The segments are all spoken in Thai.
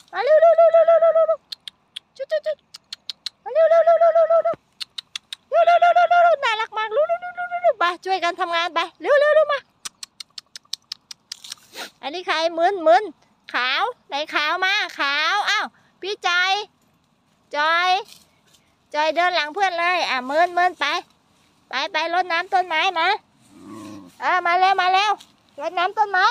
มาเร็วเร็วเร็วเร็วเร็วเร็วเร็วจุดจุดจุดมาเร็วเร็วเร็วเร็วเร็วเร็วเร็วเร็วเร็วเร็วเร็วเร็วน่ารักมากเร็วเร็วเร็วเร็วเร็วไปช่วยกันทำงานไปเร็วเร็วเร็วมาอันนี้ใครมึนขาวไหนขาวมาขาวอ้าวพี่จอยเดินหลังเพื่อนเลยมึนไปรดน้ำต้นไม้มามาเร็วรดน้ำต้นไม้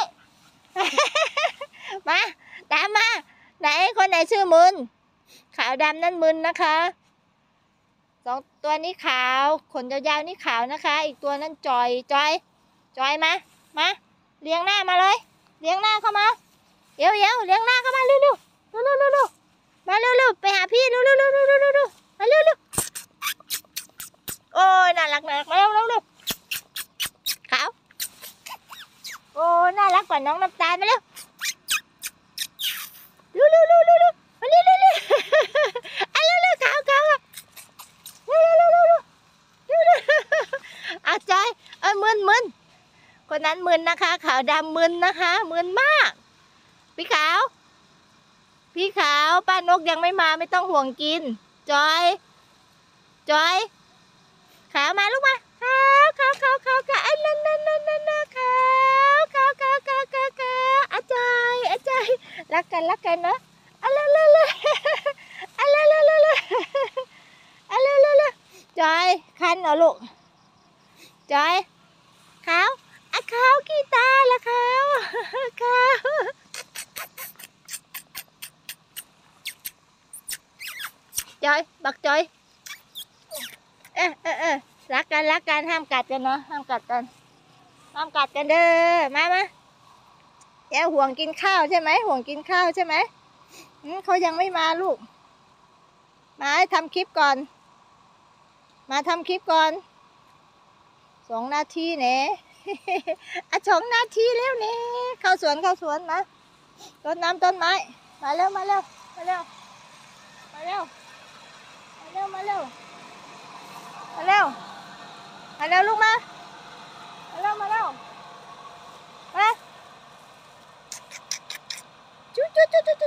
มาตามมาไหนคนไหนชื่อมึนขาวดำนั่นมึนนะคะสองตัวนี้ขาวขนยาวๆนี่ขาวนะคะอีกตัวนั้นจอยมาเลี้ยงหน้ามาเลยเลี้ยงหน้าเข้ามาเลี้ยงหน้าเข้ามาเร็วมาเร็วไปหาพี่เร็วมาเร็วโอ้ยน่ารักมาเร็วขาวโอ้น่ารักกว่าน้องน้ำตาลมาเร็วมาเร็วเร็วขาวเร็วจอยมึนคนนั้นมึนนะคะขาวดำมึนนะคะมึนมากพี่ขาวป้านกยังไม่มาไม่ต้องห่วงกินจอยขาวมาลูกมาขาวไอ้นั่นขาวอาจารย์รักกันเนาะเร็วจอยคันเหรอลูกจอยขาวขี้ตาละขาวจอยบักจอยรักกันห้ามกัดกันเนาะห้ามกัดกันเด้อมาแกห่วงกินข้าวใช่ไหมเขายังไม่มาลูกมาทำคลิปก่อน2 นาทีเนี่ย2 นาทีแล้วเนี่ยเข้าสวนมารดน้ำต้นไม้มาเร็วลูกมาจุด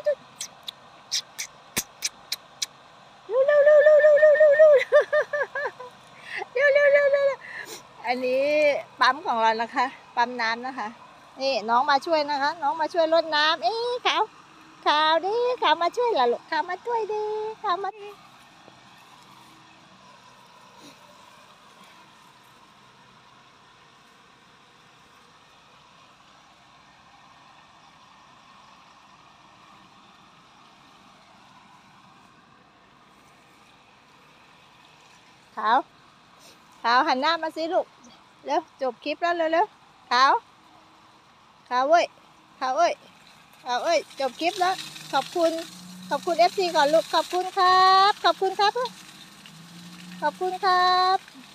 อันนี้ปั๊มของเรานะคะปั๊มน้ำนะคะนี่น้องมาช่วยนะคะน้องมาช่วยรดน้ำขาวดิขาวมาช่วยเหรอลูกขาวมาช่วยดิขาวหันหน้ามาสิลูกเร็วจบคลิปแล้วเร็วขาวเอ้ยจบคลิปแล้วขอบคุณFCก่อนลูกขอบคุณครับ